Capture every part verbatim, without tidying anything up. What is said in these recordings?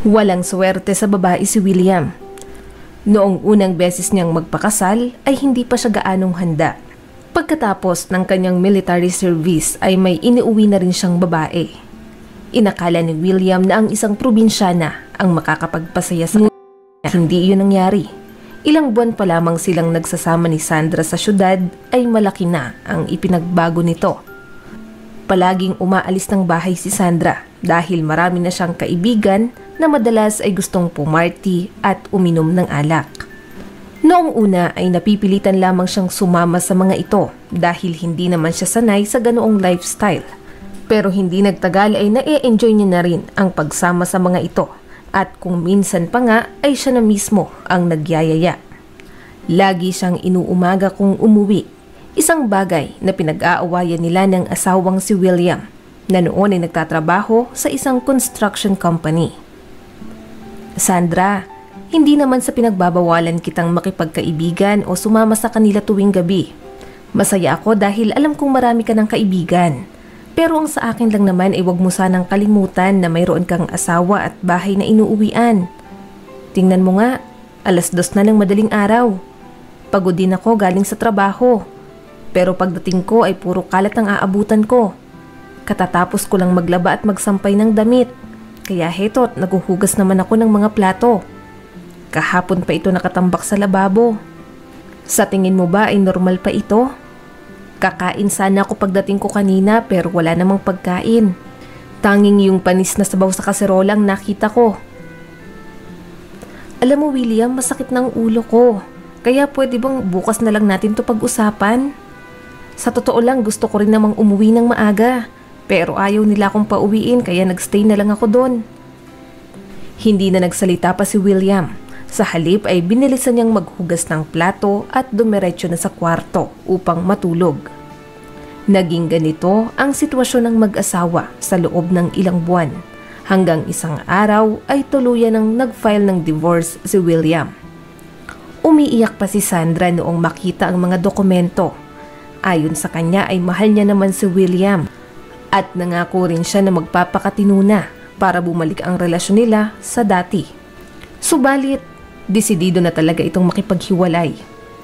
Walang swerte sa babae si William. Noong unang beses niyang magpakasal ay hindi pa siya gaanong handa. Pagkatapos ng kanyang military service ay may iniuwi na rin siyang babae. Inakala ni William na ang isang probinsyana ang makakapagpasaya sa kanya. Hindi iyon nangyari. Ilang buwan pa lamang silang nagsasama ni Sandra sa syudad ay malaki na ang ipinagbago nito. Palaging umaalis ng bahay si Sandra dahil marami na siyang kaibigan na madalas ay gustong pumarty at uminom ng alak. Noong una ay napipilitan lamang siyang sumama sa mga ito dahil hindi naman siya sanay sa ganoong lifestyle. Pero hindi nagtagal ay na-e-enjoy niya na rin ang pagsama sa mga ito at kung minsan pa nga ay siya na mismo ang nagyayaya. Lagi siyang inuumaga kung umuwi, isang bagay na pinag-aawayan nila ng asawang si William na noon ay nagtatrabaho sa isang construction company. Sandra, hindi naman sa pinagbabawalan kitang makipagkaibigan o sumama sa kanila tuwing gabi. Masaya ako dahil alam kong marami ka ng kaibigan. Pero ang sa akin lang naman ay huwag mo sanang kalimutan na mayroon kang asawa at bahay na inuuwian. Tingnan mo nga, alas dos na ng madaling araw. Pagod din ako galing sa trabaho. Pero pagdating ko ay puro kalat ang aabutan ko. Katatapos ko lang maglaba at magsampay ng damit. Kaya heto't naguhugas naman ako ng mga plato. Kahapon pa ito nakatambak sa lababo. Sa tingin mo ba ay normal pa ito? Kakain sana ako pagdating ko kanina pero wala namang pagkain. Tanging yung panis na sabaw sa kaserolang nakita ko. Alam mo William, masakit ng ulo ko. Kaya pwede bang bukas na lang natin to pag-usapan? Sa totoo lang gusto ko rin namang umuwi ng maaga. Pero ayaw nila akong pauwiin kaya nagstay na lang ako doon. Hindi na nagsalita pa si William. Sa halip ay binilisan niyang maghugas ng plato at dumiretso na sa kwarto upang matulog. Naging ganito ang sitwasyon ng mag-asawa sa loob ng ilang buwan. Hanggang isang araw ay tuluyan ng nag-file ng divorce si William. Umiiyak pa si Sandra noong makita ang mga dokumento. Ayon sa kanya ay mahal niya naman si William. At nangako rin siya na magpapakatino na para bumalik ang relasyon nila sa dati. Subalit, desidido na talaga itong makipaghiwalay.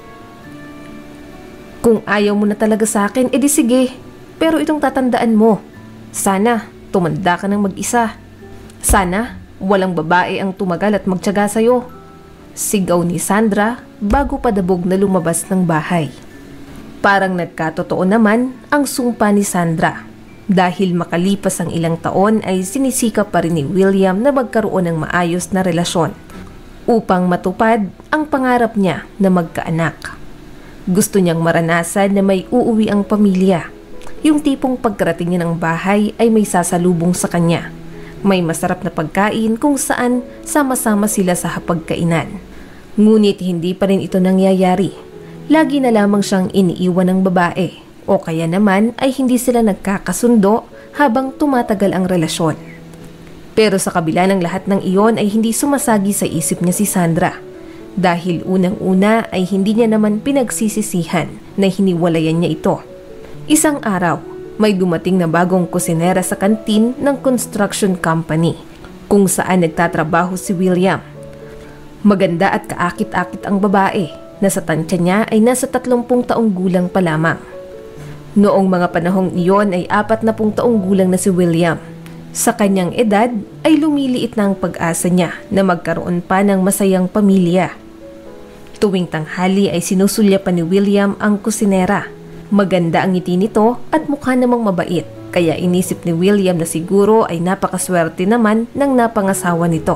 Kung ayaw mo na talaga sa akin, edi sige. Pero itong tatandaan mo, sana tumanda ka ng mag-isa. Sana walang babae ang tumagal at magtiyaga sa'yo. Sigaw ni Sandra bago padabog na lumabas ng bahay. Parang nagkatotoo naman ang sumpa ni Sandra. Dahil makalipas ang ilang taon ay sinisikap pa rin ni William na magkaroon ng maayos na relasyon upang matupad ang pangarap niya na magkaanak. Gusto niyang maranasan na may uuwi ang pamilya. Yung tipong pagkarating niya ng bahay ay may sasalubong sa kanya. May masarap na pagkain kung saan sama-sama sila sa hapagkainan. Ngunit hindi pa rin ito nangyayari. Lagi na lamang siyang iniiwan ng babae. O kaya naman ay hindi sila nagkakasundo habang tumatagal ang relasyon. Pero sa kabila ng lahat ng iyon ay hindi sumasagi sa isip niya si Sandra. Dahil unang-una ay hindi niya naman pinagsisisihan na hiniwalayan niya ito. Isang araw, may dumating na bagong kusinera sa kantin ng construction company kung saan nagtatrabaho si William. Maganda at kaakit-akit ang babae na sa tansya niya ay nasa tatlumpung taong gulang pa lamang. Noong mga panahong iyon ay apat na pung taong gulang na si William. Sa kanyang edad ay lumiliit na ang pag-asa niya na magkaroon pa ng masayang pamilya. Tuwing tanghali ay sinusulya pa ni William ang kusinera. Maganda ang ngiti nito at mukha namang mabait, kaya inisip ni William na siguro ay napakaswerte naman ng napangasawa nito.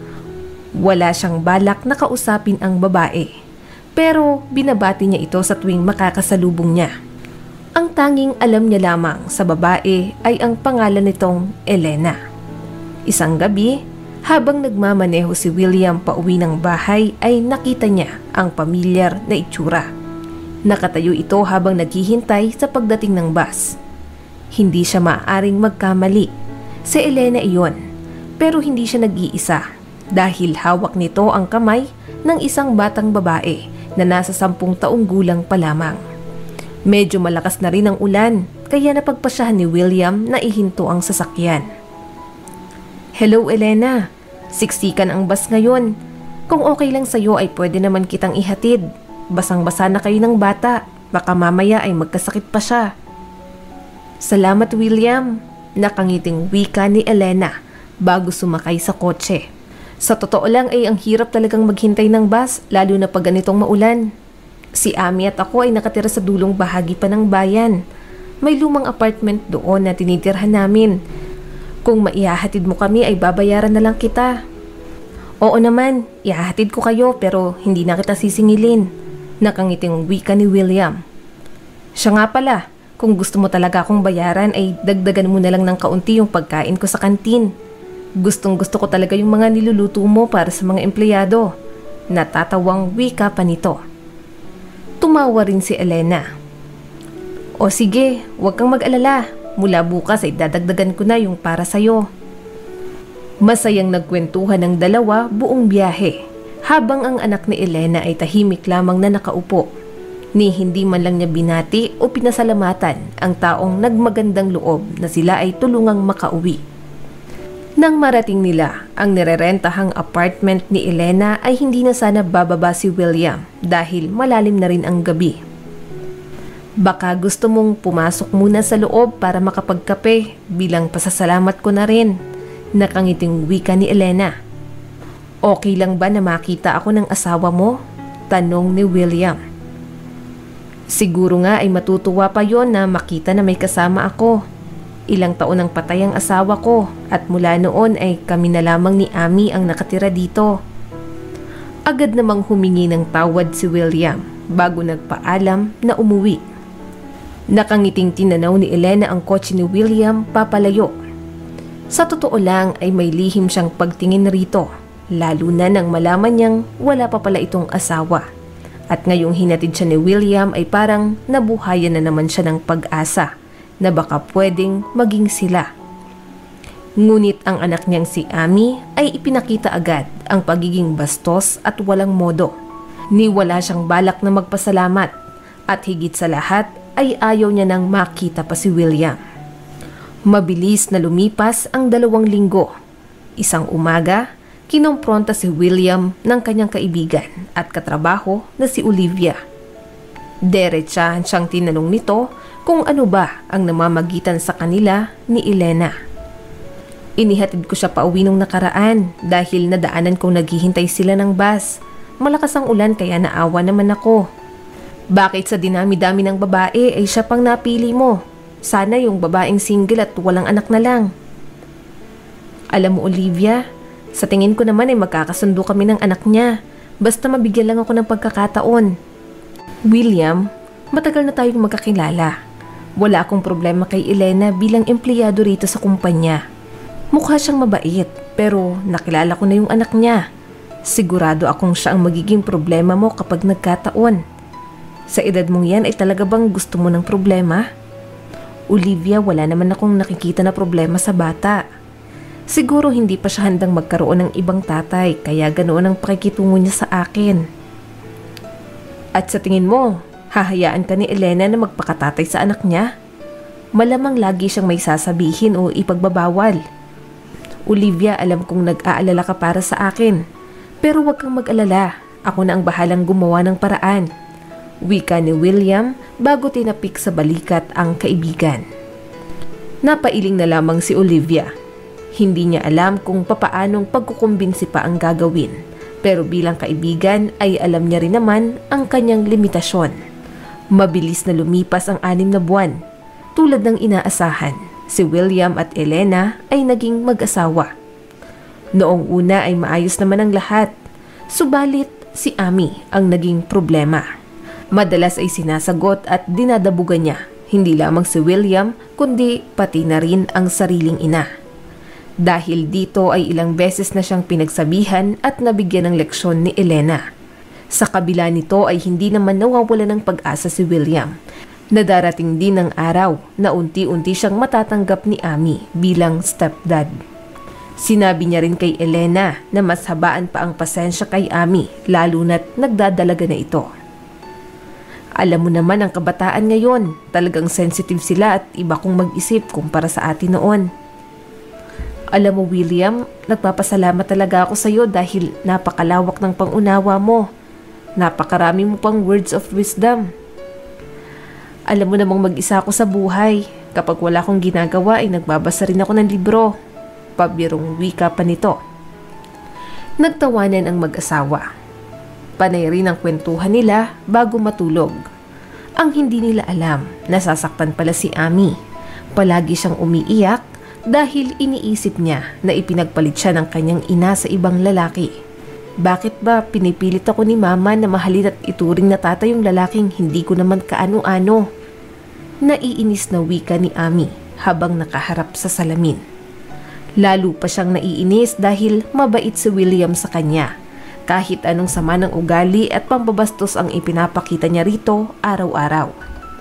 Wala siyang balak na kausapin ang babae, pero binabati niya ito sa tuwing makakasalubong niya. Ang tanging alam niya lamang sa babae ay ang pangalan nitong Elena. Isang gabi, habang nagmamaneho si William pauwi ng bahay ay nakita niya ang pamilyar na itsura. Nakatayo ito habang naghihintay sa pagdating ng bus. Hindi siya maaaring magkamali. Si Elena iyon, pero hindi siya nag-iisa dahil hawak nito ang kamay ng isang batang babae na nasa sampung taong gulang pa lamang. Medyo malakas na rin ang ulan, kaya napagpasyahan ni William na ihinto ang sasakyan. "Hello, Elena. Siksikan ang bus ngayon. Kung okay lang sa'yo ay pwede naman kitang ihatid. Basang-basa na kayo ng bata. Baka mamaya ay magkasakit pa siya. Salamat, William. Nakangiting wika ni Elena bago sumakay sa kotse. Sa totoo lang ay ang hirap talagang maghintay ng bus lalo na pag ganitong maulan. Si Ami at ako ay nakatira sa dulong bahagi pa ng bayan. May lumang apartment doon na tinitirhan namin. Kung maihahatid mo kami ay babayaran na lang kita. Oo naman, ihahatid ko kayo pero hindi na kita sisingilin. Nakangiting wika ni William. Siya nga pala, kung gusto mo talaga akong bayaran ay dagdagan mo na lang ng kaunti yung pagkain ko sa kantin. Gustong gusto ko talaga yung mga niluluto mo para sa mga empleyado. Natatawang wika pa nito. Tumawa rin si Elena. O sige, huwag kang mag-alala. Mula bukas ay dadagdagan ko na yung para sa'yo. Masayang nagkwentuhan ng dalawa buong biyahe, habang ang anak ni Elena ay tahimik lamang na nakaupo. Ni hindi man lang niya binati o pinasalamatan ang taong nagmagandang loob na sila ay tulungang makauwi. Nang marating nila ang nirerentahang apartment ni Elena ay hindi na sana bababa si William dahil malalim na rin ang gabi. Baka gusto mong pumasok muna sa loob para makapagkape bilang pasasalamat ko na rin. Nakangiting wika ni Elena. Okay lang ba na makita ako ng asawa mo? Tanong ni William. Siguro nga ay matutuwa pa yon na makita na may kasama ako. Ilang taon ang patay ang asawa ko at mula noon ay kami na lamang ni Ami ang nakatira dito. Agad namang humingi ng tawad si William bago nagpaalam na umuwi. Nakangiting tinanaw ni Elena ang kotse ni William papalayo. Sa totoo lang ay may lihim siyang pagtingin rito, lalo na nang malaman niyang wala pa pala itong asawa. At ngayong hinatid siya ni William ay parang nabuhayan na naman siya ng pag-asa na baka pwedeng maging sila. Ngunit ang anak niyang si Ami ay ipinakita agad ang pagiging bastos at walang modo. Ni wala siyang balak na magpasalamat at higit sa lahat ay ayaw niya nang makita pa si William. Mabilis na lumipas ang dalawang linggo. Isang umaga, kinompronta si William ng kanyang kaibigan at katrabaho na si Olivia. Diretsahan siyang tinanong nito kung ano ba ang namamagitan sa kanila ni Elena. Inihatid ko siya pauwi nung nakaraan dahil nadaanan kong naghihintay sila ng bus. Malakas ang ulan kaya naawa naman ako. Bakit sa dinami-dami ng babae ay siya pang napili mo? Sana yung babaeng single at walang anak na lang. Alam mo Olivia, sa tingin ko naman ay magkakasundo kami ng anak niya. Basta mabigyan lang ako ng pagkakataon. William, matagal na tayong magkakilala. Wala akong problema kay Elena bilang empleyado rito sa kumpanya. Mukha siyang mabait pero nakilala ko na yung anak niya. Sigurado akong siya ang magiging problema mo kapag nagkataon. Sa edad mong yan ay talaga bang gusto mo ng problema? Olivia, wala naman akong nakikita na problema sa bata. Siguro hindi pa siya handang magkaroon ng ibang tatay kaya ganoon ang pakikitungo niya sa akin. At sa tingin mo, hahayaan ka ni Elena na magpakatatay sa anak niya? Malamang lagi siyang may sasabihin o ipagbabawal. Olivia, alam kong nag-aalala ka para sa akin. Pero huwag kang mag-alala, ako na ang bahalang gumawa ng paraan. Wika ni William bago tinapik sa balikat ang kaibigan. Napailing na lamang si Olivia. Hindi niya alam kung papaanong pagkukumbinsi pa ang gagawin. Pero bilang kaibigan ay alam niya rin naman ang kanyang limitasyon. Mabilis na lumipas ang anim na buwan. Tulad ng inaasahan, si William at Elena ay naging mag-asawa. Noong una ay maayos naman ang lahat. Subalit si Ami ang naging problema. Madalas ay sinasagot at dinadabugan niya hindi lamang si William kundi pati na rin ang sariling ina. Dahil dito ay ilang beses na siyang pinagsabihan at nabigyan ng leksyon ni Elena. Sa kabila nito ay hindi naman nawawala ng pag-asa si William. Nadarating din ang araw na unti-unti siyang matatanggap ni Ami bilang stepdad. Sinabi niya rin kay Elena na mas habaan pa ang pasensya kay Ami lalo na't nagdadalaga na ito. Alam mo naman ang kabataan ngayon, talagang sensitive sila at iba kong mag-isip kumpara sa atin noon. Alam mo William, nagpapasalamat talaga ako sa iyo dahil napakalawak ng pangunawa mo. Napakarami mo pang words of wisdom. Alam mo namang mag-isa ako sa buhay. Kapag wala akong ginagawa ay nagbabasa rin ako ng libro. Pabirong wika pa nito. Nagtawanan ang mag-asawa. Panay rin ang kwentuhan nila bago matulog. Ang hindi nila alam, nasasaktan pala si Ami. Palagi siyang umiiyak dahil iniisip niya na ipinagpalit siya ng kanyang ina sa ibang lalaki. Bakit ba pinipilit ako ni mama na mahalin at ituring na tatay yung lalaking hindi ko naman kaano-ano? Naiinis na wika ni Ami habang nakaharap sa salamin. Lalo pa siyang naiinis dahil mabait si William sa kanya. Kahit anong sama ng ugali at pambabastos ang ipinapakita niya rito araw-araw.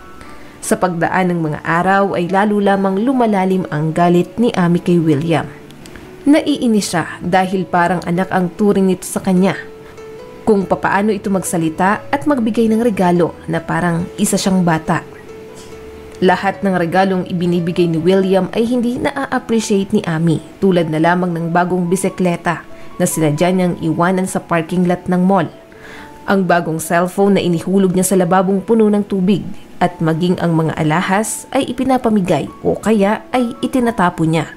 Sa pagdaan ng mga araw ay lalo lamang lumalalim ang galit ni Ami kay William. Naiinis siya dahil parang anak ang turing nito sa kanya. Kung papaano ito magsalita at magbigay ng regalo na parang isa siyang bata. Lahat ng regalong ibinibigay ni William ay hindi na-appreciate ni Ami, tulad na lamang ng bagong bisikleta na sinadya niyang iwanan sa parking lot ng mall. Ang bagong cellphone na inihulog niya sa lababong puno ng tubig at maging ang mga alahas ay ipinapamigay o kaya ay itinatapo niya.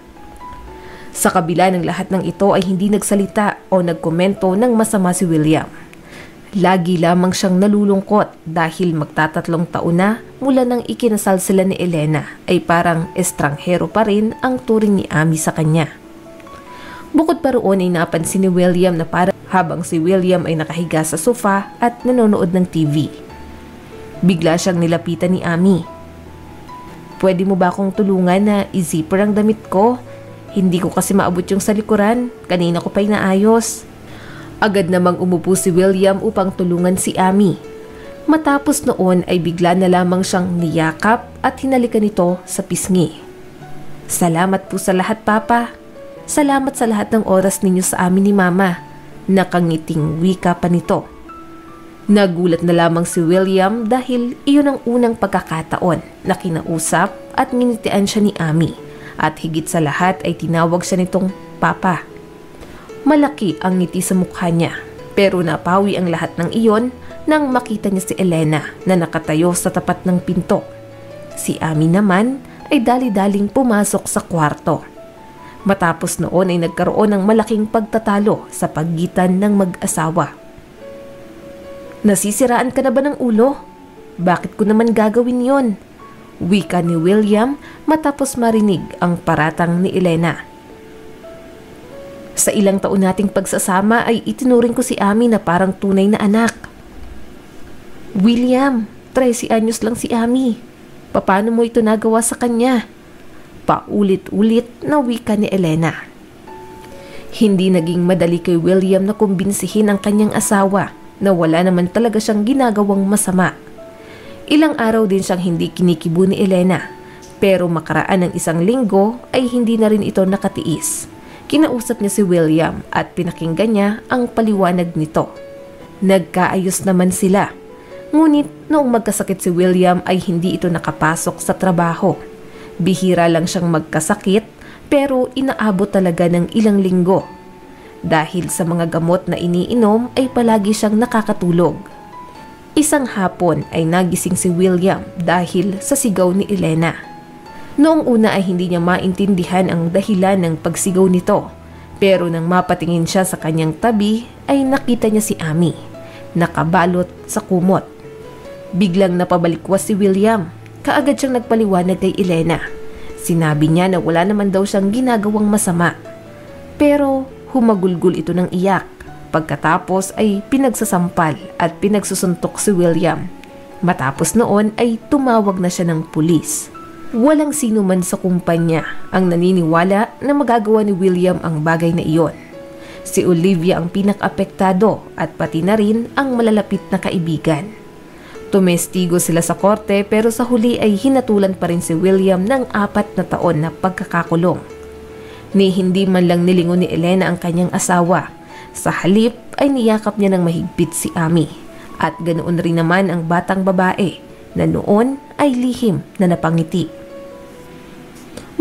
Sa kabila ng lahat ng ito ay hindi nagsalita o nagkomento ng masama si William. Lagi lamang siyang nalulungkot dahil magtatatlong taon na mula nang ikinasal sila ni Elena ay parang estranghero pa rin ang turing ni Ami sa kanya. Bukod pa roon ay napansin ni William na parang habang si William ay nakahiga sa sofa at nanonood ng T V. Bigla siyang nilapitan ni Ami. Pwede mo ba akong tulungan na i-zipper ang damit ko? Hindi ko kasi maabot yung sa likuran. Kanina ko pa inaayos. Agad namang umupo si William upang tulungan si Ami. Matapos noon ay bigla na lamang siyang niyakap at hinalikan nito sa pisngi. Salamat po sa lahat, Papa. Salamat sa lahat ng oras ninyo sa amin ni Mama. Nakangiting wika pa nito. Nagulat na lamang si William dahil iyon ang unang pagkakataon na kinausap at nginitian siya ni Ami at higit sa lahat ay tinawag siya nitong Papa. Malaki ang ngiti sa mukha niya pero napawi ang lahat ng iyon nang makita niya si Elena na nakatayo sa tapat ng pinto. Si Ami naman ay dali-daling pumasok sa kwarto. Matapos noon ay nagkaroon ng malaking pagtatalo sa pagitan ng mag-asawa. Nasisiraan ka na ba ng ulo? Bakit ko naman gagawin yon? Wika ni William matapos marinig ang paratang ni Elena. Sa ilang taon nating pagsasama ay itinuring ko si Ami na parang tunay na anak. William, tresi anyos lang si Ami. Paano mo ito nagawa sa kanya? Paulit-ulit na wika ni Elena. Hindi naging madali kay William na kumbinsihin ang kanyang asawa na wala naman talaga siyang ginagawang masama. Ilang araw din siyang hindi kinikibo ni Elena, pero makaraan ng isang linggo ay hindi na rin ito nakatiis. Kinausap niya si William at pinakinggan niya ang paliwanag nito. Nagkaayos naman sila. Ngunit noong magkasakit si William ay hindi ito nakapasok sa trabaho. Bihira lang siyang magkasakit pero inaabot talaga ng ilang linggo. Dahil sa mga gamot na iniinom ay palagi siyang nakakatulog. Isang hapon ay nagising si William dahil sa sigaw ni Elena. Noong una ay hindi niya maintindihan ang dahilan ng pagsigaw nito. Pero nang mapatingin siya sa kanyang tabi ay nakita niya si Ami, nakabalot sa kumot. Biglang napabalikwas si William. Kaagad siyang nagpaliwanag kay Elena. Sinabi niya na wala naman daw siyang ginagawang masama. Pero humagulgol ito ng iyak. Pagkatapos ay pinagsasampal at pinagsusuntok si William. Matapos noon ay tumawag na siya ng pulis. Walang sino man sa kumpanya ang naniniwala na magagawa ni William ang bagay na iyon. Si Olivia ang pinaka-apektado at pati na rin ang malalapit na kaibigan. Tumestigo sila sa korte pero sa huli ay hinatulan pa rin si William ng apat na taon na pagkakakulong. Ni hindi man lang nilingon ni Elena ang kanyang asawa. Sa halip ay niyakap niya ng mahigpit si Ami at ganoon rin naman ang batang babae na noon ay lihim na napangiti.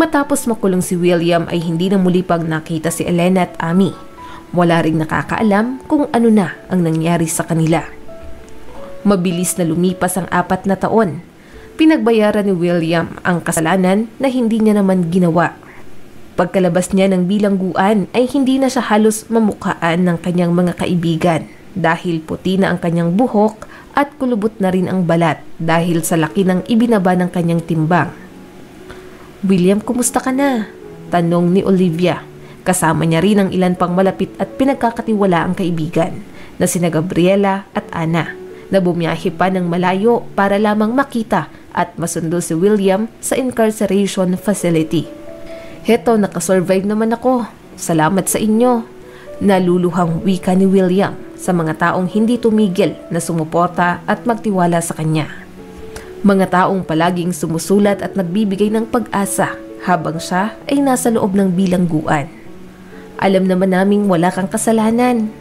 Matapos makulong si William ay hindi na muli pang nakita si Elena at Amy. Wala ring nakakaalam kung ano na ang nangyari sa kanila. Mabilis na lumipas ang apat na taon. Pinagbayaran ni William ang kasalanan na hindi niya naman ginawa. Pagkalabas niya ng bilangguan ay hindi na siya halos mamukhaan ng kanyang mga kaibigan dahil puti na ang kanyang buhok at kulubot na rin ang balat dahil sa laki ng ibinaba ng kanyang timbang. "William, kumusta ka na?" tanong ni Olivia. Kasama niya rin ang ilan pang malapit at pinagkakatiwalaang kaibigan na sina Gabriela at Ana na bumiyahe pa ng malayo para lamang makita at masundo si William sa incarceration facility. "Heto, nakasurvive naman ako. Salamat sa inyo." Naluluhang wika ni William sa mga taong hindi tumigil na sumuporta at magtiwala sa kanya. Mga taong palaging sumusulat at nagbibigay ng pag-asa habang siya ay nasa loob ng bilangguan. "Alam naman naming wala kang kasalanan."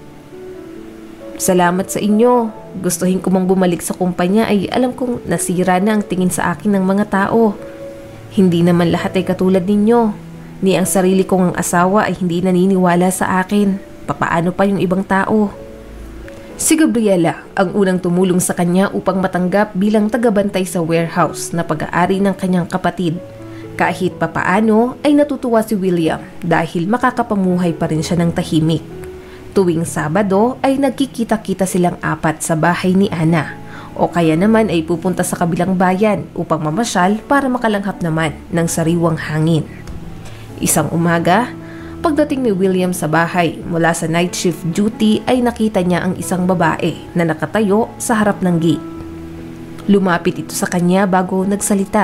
"Salamat sa inyo. Gustuhin ko mang bumalik sa kumpanya ay alam kong nasira na ang tingin sa akin ng mga tao. Hindi naman lahat ay katulad ninyo. Ni ang sarili kong ang asawa ay hindi naniniwala sa akin. Papaano pa yung ibang tao?" Si Gabriela ang unang tumulong sa kanya upang matanggap bilang tagabantay sa warehouse na pag-aari ng kanyang kapatid. Kahit papaano ay natutuwa si William dahil makakapamuhay pa rin siya ng tahimik. Tuwing Sabado ay nagkikita-kita silang apat sa bahay ni Ana o kaya naman ay pupunta sa kabilang bayan upang mamasyal para makalanghap naman ng sariwang hangin. Isang umaga, pagdating ni William sa bahay mula sa night shift duty ay nakita niya ang isang babae na nakatayo sa harap ng gate. Lumapit ito sa kanya bago nagsalita.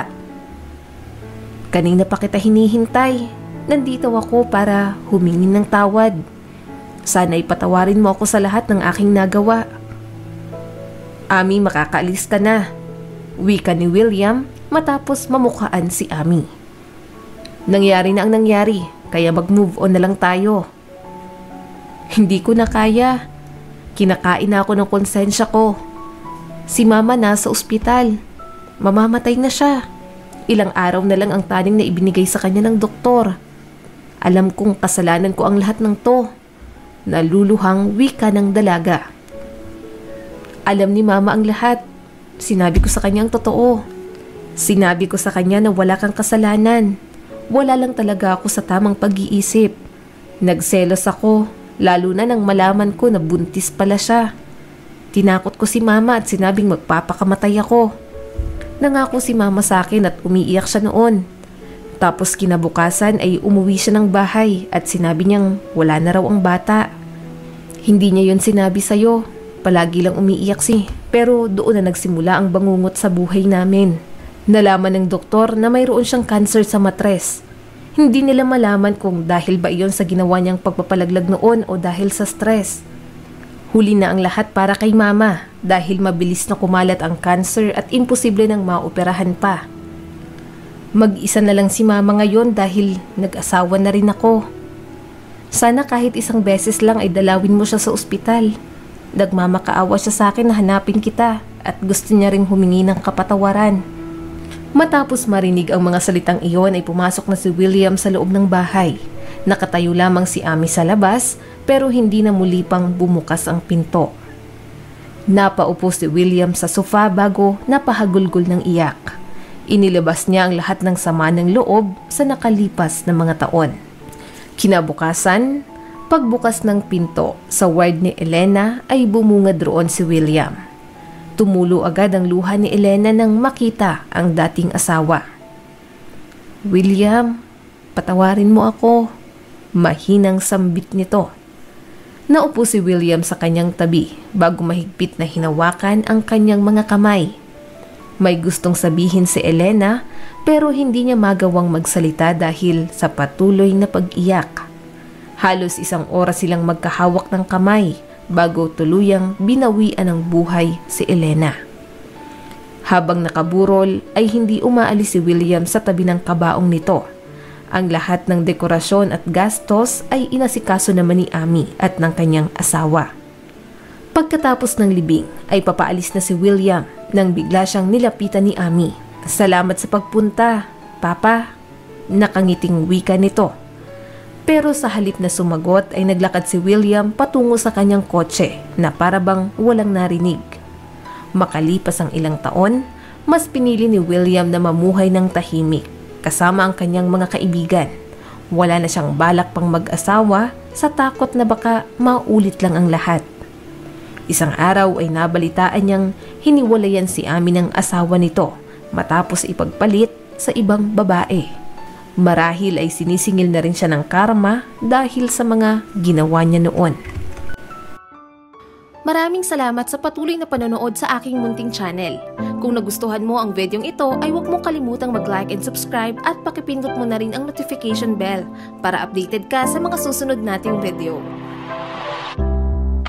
"Kanina pa kita hinihintay. Nandito ako para humingin ng tawad. Sana'y patawarin mo ako sa lahat ng aking nagawa." "Amy, makakaalis ka na," wika ni William matapos mamukhaan si Amy. "Nangyari na ang nangyari, kaya mag-move on na lang tayo." "Hindi ko na kaya. Kinakain na ako ng konsensya ko. Si mama nasa ospital. Mamamatay na siya. Ilang araw na lang ang taning na ibinigay sa kanya ng doktor. Alam kong kasalanan ko ang lahat ng to." Naluluhang wika ng dalaga. "Alam ni mama ang lahat. Sinabi ko sa kanya ang totoo. Sinabi ko sa kanya na wala kang kasalanan. Wala lang talaga ako sa tamang pag-iisip. Nagselos ako, lalo na nang malaman ko na buntis pala siya. Tinakot ko si mama at sinabing magpapakamatay ako. Nangako si mama sa akin at umiiyak siya noon. Tapos kinabukasan ay umuwi siya ng bahay at sinabi niyang wala na raw ang bata. Hindi niya yun sinabi sa'yo. Palagi lang umiiyak si. Pero doon na nagsimula ang bangungot sa buhay namin. Nalaman ng doktor na mayroon siyang cancer sa matres. Hindi nila malaman kung dahil ba iyon sa ginawa niyang pagpapalaglag noon o dahil sa stress. Huli na ang lahat para kay mama dahil mabilis na kumalat ang cancer at imposible nang maoperahan pa. Mag-isa na lang si mama ngayon dahil nag-asawa na rin ako. Sana kahit isang beses lang ay dalawin mo siya sa ospital. Nagmamakaawa siya sa akin na hanapin kita at gusto niya ring humingi ng kapatawaran." Matapos marinig ang mga salitang iyon ay pumasok na si William sa loob ng bahay. Nakatayo lamang si Amy sa labas pero hindi na muli pang bumukas ang pinto. Napaupo si William sa sofa bago napahagulgol ng iyak. Inilabas niya ang lahat ng sama ng loob sa nakalipas na mga taon. Kinabukasan, pagbukas ng pinto sa ward ni Elena ay bumungad roon si William. Tumulo agad ang luha ni Elena nang makita ang dating asawa. "William, patawarin mo ako." Mahinang sambit nito. Naupo si William sa kanyang tabi bago mahigpit na hinawakan ang kanyang mga kamay. May gustong sabihin si Elena pero hindi niya magawang magsalita dahil sa patuloy na pag-iyak. Halos isang oras silang magkahawak ng kamay bago tuluyang binawian ng buhay si Elena. Habang nakaburol ay hindi umaalis si William sa tabi ng kabaong nito. Ang lahat ng dekorasyon at gastos ay inasikaso naman ni Amy at ng kanyang asawa. Pagkatapos ng libing ay papaalis na si William nang bigla siyang nilapitan ni Amy. "Salamat sa pagpunta, Papa." Nakangiting wika nito. Pero sa halip na sumagot ay naglakad si William patungo sa kanyang kotse na parabang walang narinig. Makalipas ang ilang taon, mas pinili ni William na mamuhay ng tahimik kasama ang kanyang mga kaibigan. Wala na siyang balak pang mag-asawa sa takot na baka maulit lang ang lahat. Isang araw ay nabalitaan niyang hiniwalayan si Amy ng asawa nito matapos ipagpalit sa ibang babae. Marahil ay sinisingil na rin siya ng karma dahil sa mga ginawa niya noon. Maraming salamat sa patuloy na panonood sa aking munting channel. Kung nagustuhan mo ang videong ito ay huwag mong kalimutang mag-like and subscribe at pakipindot mo na rin ang notification bell para updated ka sa mga susunod nating video.